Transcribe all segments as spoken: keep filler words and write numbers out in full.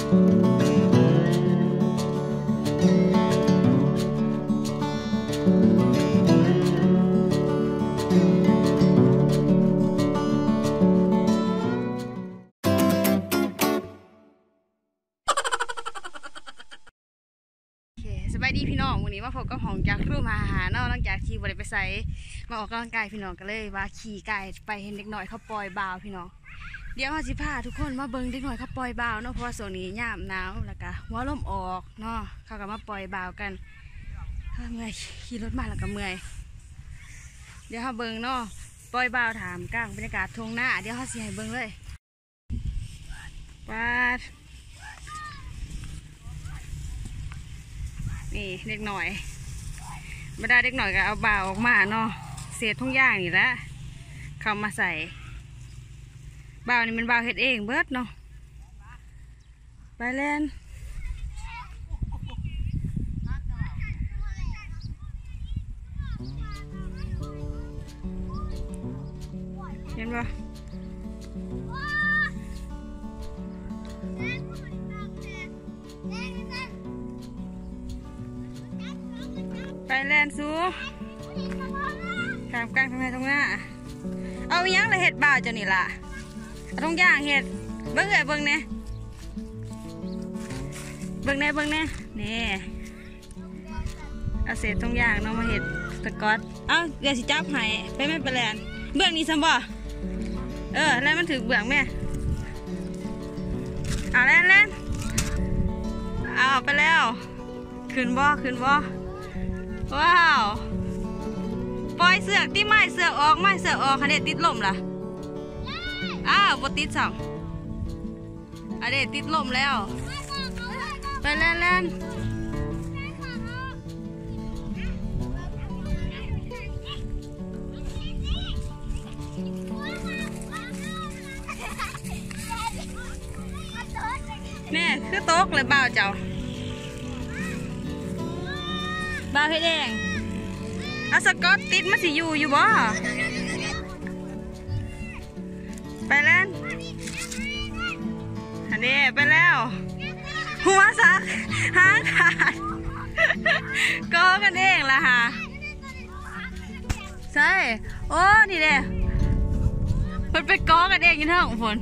สบายดีพี่น้องวันนี้มาพบกับของจากครูมาหาเนาะหลังจากขี่บริไปใส่มาออกกำลังกายพี่น้องก็เลยว่าขี่ไก่ไปเห็นเด็กหน่อยเขาปล่อยบ่าวพี่น้องเดี๋ยวเขาสิพาทุกคนมาเบิ้งเด็กหน่อยเขาปล่อยบ่าวเนาะเพราะว่าโซนนี้ย่ามหนาวแล้วก็หัวลมออกเนาะเขาก็มาปล่อยบ่าวกันเมื่อยขี่รถมาแล้วก็เมื่อยเดี๋ยวเขาเบิ้งเนาะปล่อยบ่าวถามกลางบรรยากาศทงหน้าเดี๋ยวเขาสิให้เบิ้งเลยปาดนี่เด็กหน่อยบรรดาเด็กหน่อยก็เอาบ่าวออกมาเนาะเศษทุ่งย่างนี่แหละเข้ามาใส่บ่าวนี่มันบ่าวเฮ็ดเองเบิดเนาะไปเล่นเห็นปะไปแลนซูขามกลางทำไมตรงหน้าเอายังเลยเห็ดบ่าวจะนี่ล่ะตรงย่างเห็ดเบิ้งเลยเบิ้งเนี่ยเบิ้งเนี่ยเบิ้งเนี่ยนี่เอาเศษตรงย่างเนาะมาเห็ดตะกอดเอ้าเดี๋ยวสิจับให้ไปแม่ไปแลนเบื้องนี้ซ้ำบ่เออแล้วมันถึงเบื้องแม่เอาแลนแลนเอาไปแล้วขึ้นบ่ขึ้นบ่ว้าวปล่อยเสือกที่ไม้เสือกออกไม้เสือกออกคะแนนติดลมล่ะอ้าวบดติดสองอะเดติดลมแล้วไปเล่นเล่นเนี่ยคือโต๊ะเลยบ่าวเจ้าบ่าวให้แดงเอาสกอตติดมาสิอยู่อยู่บ่ไปเล่นอันนี้ไปแล้วหัวซักหางขาดก็กันเองละฮะใช่โอ้นี่เด้มันไปก้อกันเองยินเท่าของฝน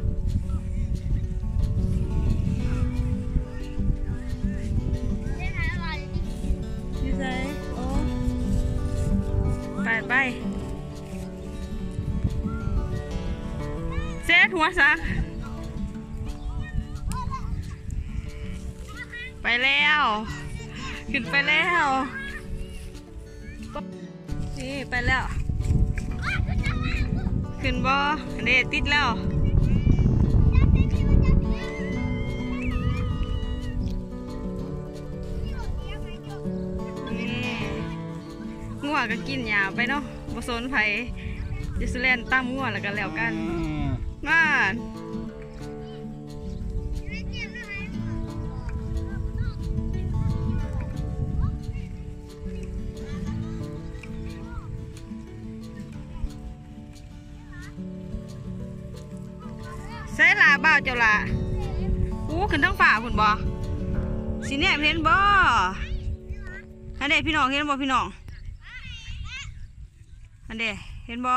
ไปเซตหัวซักไปแล้วขึ้นไปแล้วนี่ไปแล้วขึ้นบ่เด็ดติดแล้วงัวก็กินหญ้าไปเนาะบ่สนไผจะสุแลนตั้มงัวแล้วกันแล้วกันมาใส่ลาบ่าวเจ้าละอู้ขึ้นทั้งฝ่าพุ่นบ่สิเนี่ยเห็นบ่อันเด็พี่น้องเห็นบ่พี่น้องอันเด็เห็นบ่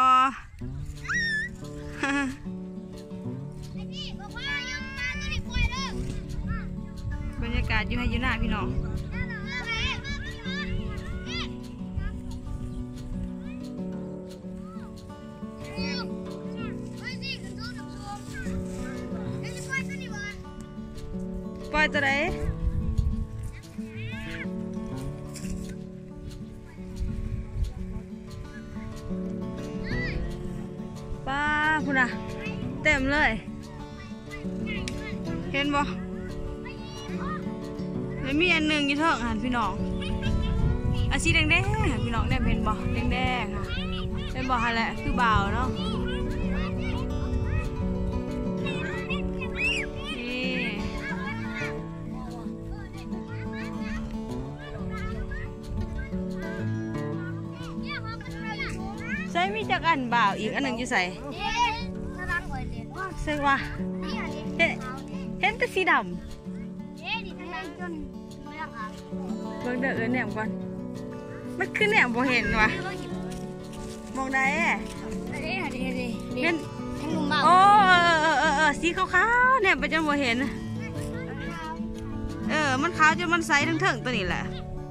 บรรยากาศอยู่ให้อยู่หน้าพี่น้องปล่อยตัวไหนป้าพุ่นอะเต็มเลยเห็นบ่แล้วมีอันหนึ่งยี่เท่าหันพี่น้องอาชีแดงแดงพี่น้องได้เป็นบ่แดงแดงค่ะเป็นบ่อะไรคือบ่าวเนาะใส่มีจักอันบ่าวอีกอันหนึ่งอยู่ใส่ใส่ว่าเห็นเห็นแต่สีดำเอ๊ะนี่ทางนั้นจนเรื่องอ่ะเบิ่งเด้อเออแหนมก่อนมันคือแหนมบ่เห็นวะมองได้อะเอ๊ะนี่นี่เห็นทั้งลุงเมาโอ้เออเออเออเออสีขาวๆเนี่ยไปจนบ่เห็นเออมันขาวจนมันใสทั้งเถิงตัวนี้แหละ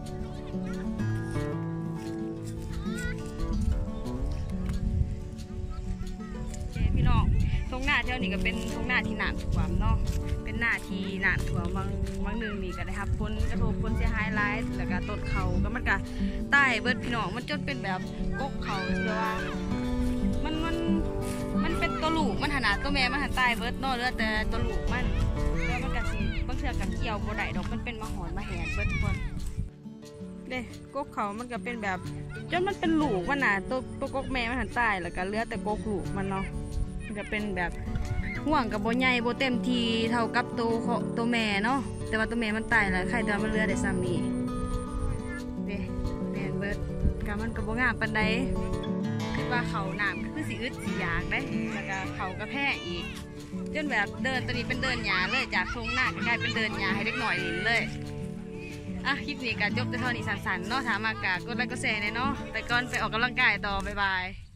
โอเคพี่น้องตรงหน้าเท่านี้ก็เป็นตรงหน้าที่น้ำท่วมเนาะเป็นหน้าที่น้ำท่วมบางบางหนึ่งนี่ก็ได้ครับผลกระทบผลเสียหายหลายแล้วก็ต้นเขาก็มันก็ใต้เบิดพี่น้องมันจนเป็นแบบกกเขาที่ว่า มันมันมันเป็นตัวลูกมันขนาดตัวแม่มันหันตายเบิดเนอเลือแต่ตัวลูกมันแล้วมันกัดสีบางเทือกับเกี่ยวบ่ได้ดอกมันเป็นมาหอนมาแหนเบิดทุกคนเด้กกเขามันก็เป็นแบบจนมันเป็นลูกมันน่ะตัวตัวกกแม่มันหันตายแล้วก็เลือแต่กกลูกมันเนาะมันก็เป็นแบบห่วงกับโบใหญ่โบเต็มทีเท่ากับตัวตัวแม่เนาะแต่ว่าตัวแม่มันตายแล้วใครตัวมันเลือได้ซ้ำนี่เด้แม่นเบิดกับมันกับโบงามปันใดคือว่าเขาหนามคือสีอึดสีอยากได้แล้วก็เขากระแพงอีกจนแบบเดินตัวนี้เป็นเดินหยาเลยจากทรงหน้าก็กลายเป็นเดินหยาให้เล็กหน่อยลินเลยอ่ะคลิปนี้ก็จบแต่เท่านี้สั้นๆเนาะถามมากกะกดไลค์กดแชร์เนาะไปก่อนไปออกกำลังกายต่อบ๊ายบาย